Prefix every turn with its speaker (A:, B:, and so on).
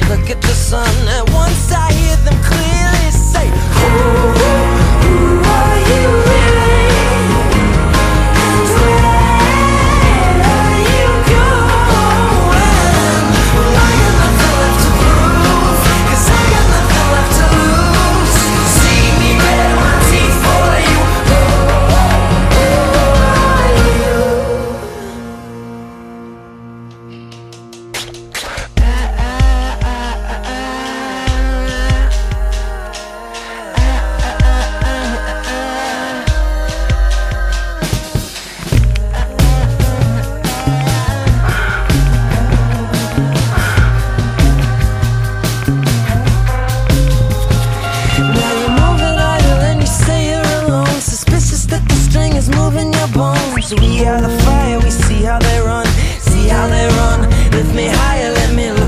A: look at the sun, and once I hear them clearly say, who are you really? And where are you going? Well, I got nothing left to prove, 'cause I got nothing left to lose. See me red my teeth for you. Who are you? Now you're moving idle and you say you're alone. Suspicious that the string is moving your bones. We are the fire, we see how they run, see how they run. Lift me higher, let me